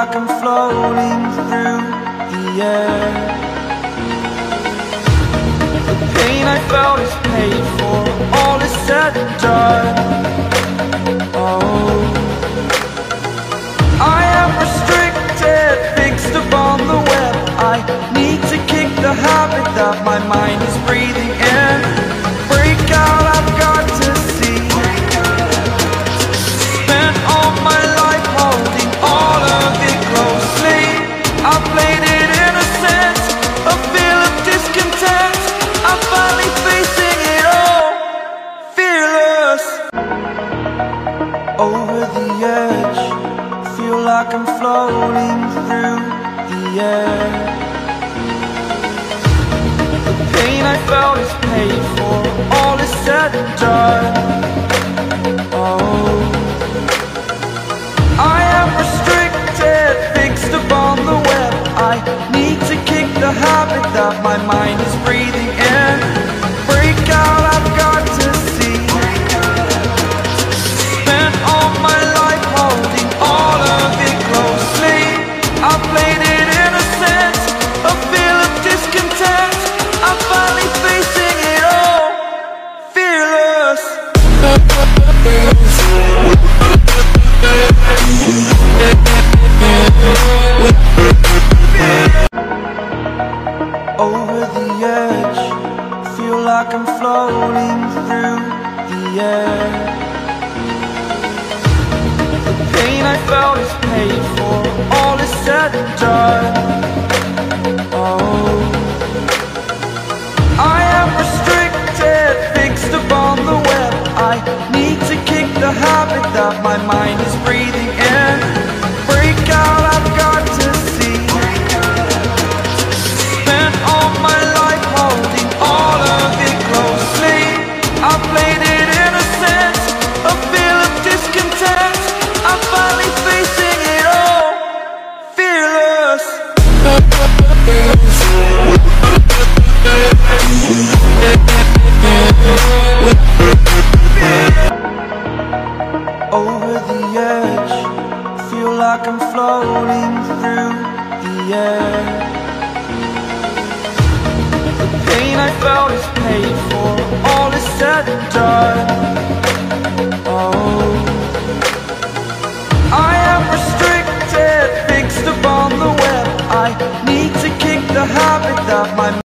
like I'm floating through the air. The pain I felt is paid for, all is said and done. Oh, I am restricted, fixed upon the web. I need to kick the habit that my mind is breathing in. Break out, I've got to see. Spent all my life holding all of it closely. I played it innocent, a feel of discontent. I'm finally facing it all, fearless. Over the edge, feel like I'm floating through the air. The pain I felt is paid for, all is said and done. Oh, I am restricted, fixed upon the web. I need to kick the habit that my mind is breathing in. Break out, I've got to see. Spent all my life holding all of it closely. I played it innocent, a feel of discontent. I'm finally facing it all, fearless. Over the edge, feel like I'm floating through the air. The pain I felt is paid for, all is said and done. Oh, I am restricted, fixed upon the web. I need to kick the habit that my mind is breathing in. Break out, I've got to see. Spent all my life holding all of it closely. I played it innocent, a feel of discontent. I'm finally facing it all, fearless. Over the edge, feel like I'm floating through the air. The pain I felt is paid for, all is said and done. Oh, I am restricted, fixed upon the web. I need to kick the habit that my